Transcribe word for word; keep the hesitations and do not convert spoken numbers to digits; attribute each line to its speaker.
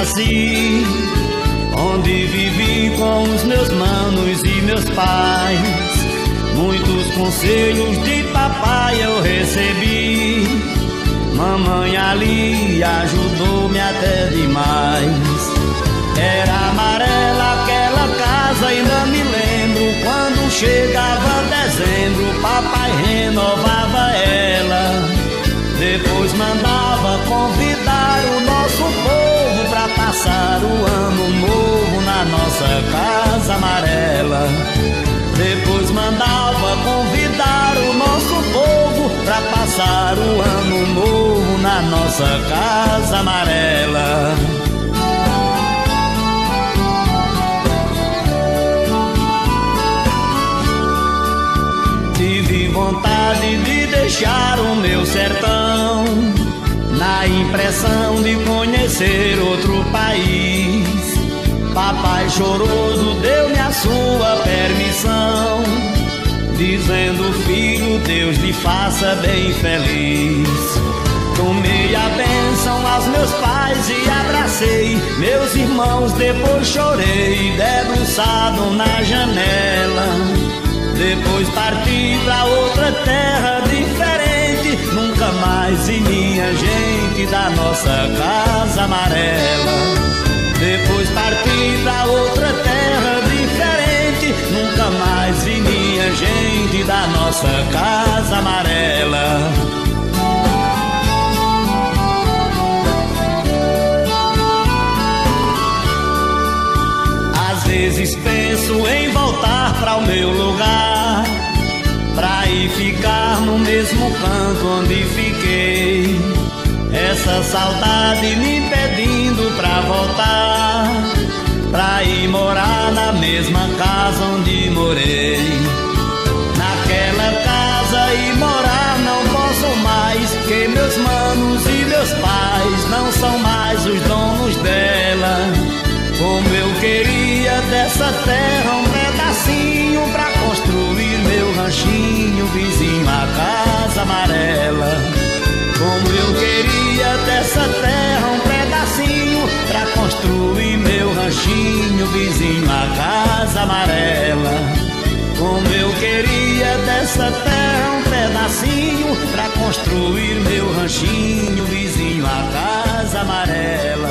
Speaker 1: nasci, onde vivi com os meus manos e meus pais. Muitos conselhos de papai eu recebi, mamãe ali ajudou-me até demais. Era amarela aquela casa, ainda me lembro, quando chegava dezembro, papai renovava ela. Depois mandava convidar o nosso povo pra passar o ano novo na nossa casa amarela. Depois mandava convidar o nosso povo pra passar o ano novo na nossa casa amarela. Tive vontade de deixar o meu sertão, na impressão de conhecer outro país. Papai choroso deu-me a sua permissão, dizendo: filho, Deus lhe faça bem feliz. Tomei a bênção aos meus pais e abracei meus irmãos, depois chorei debruçado na janela. Depois parti pra outra terra diferente, nunca mais vi minha gente da nossa casa amarela. Depois parti pra outra terra diferente, nunca mais vi minha gente da nossa casa amarela. Às vezes penso em voltar pra o meu lugar, pra ir ficar no mesmo canto onde fiquei. Essa saudade me pedindo pra voltar, pra ir morar na mesma casa onde morei. Naquela casa e morar não posso mais, que meus manos e meus pais não são mais os donos dela. Como eu queria dessa terra um pedacinho pra construir meu ranchinho vizinho à casa amarela. Como eu queria dessa terra um pedacinho pra construir meu ranchinho vizinho à casa amarela. Como eu queria dessa terra um pedacinho pra construir meu ranchinho vizinho à casa amarela.